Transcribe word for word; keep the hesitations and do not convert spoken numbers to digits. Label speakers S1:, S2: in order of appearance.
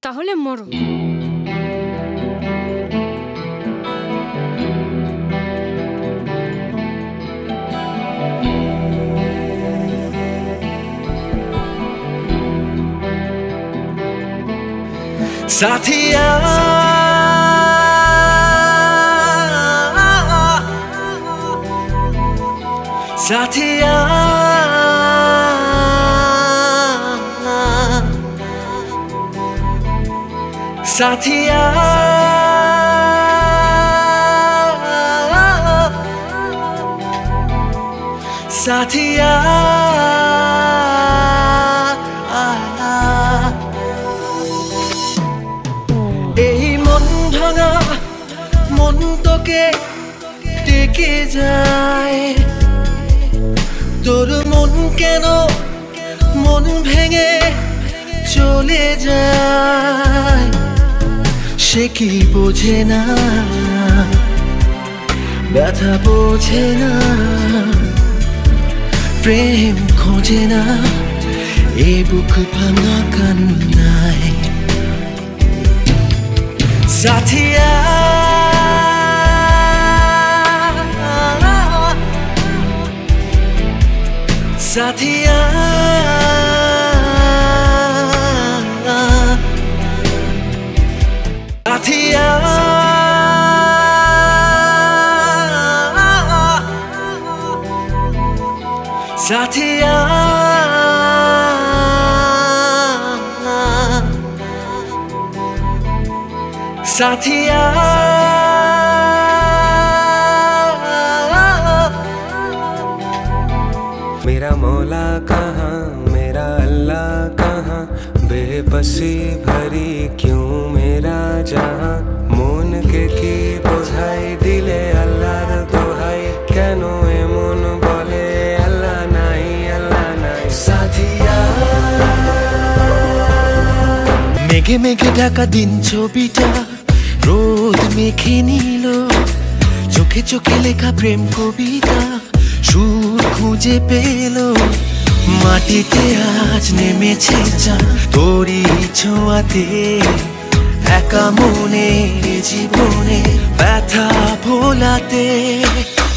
S1: তাহলে মরো।
S2: साथिया साथिया साथिया साथिया मन तोके टेके जाए तोर मन केनो मन भेंगे चले जाए से कि बोझे ना व्यथा बोझे ना प्रेम खोजे ना ए बुक भांगा कान्नाय साथिया साथिया साथिया साथिया साथिया
S3: मेरा मौला कहाँ मेरा अल्लाह कहाँ बेबसी भरी क्यों मेरा जहाँ मन के की बोझाई दिले अल्लाहर दोहाई केनो एमन बोले अल्लाह नाई अल्लाह नाई साथिया
S2: मेघे मेघे ढाका दिन छबिटा रोद मेघे नील चोखे चोखे लेखा प्रेम कविता सुर खुঁজে পেল মাটিতে আজ নেমেছে চাঁদ তোরই ছোঁয়াতে একা মনে জীবনে ব্যথা ভোলাতে।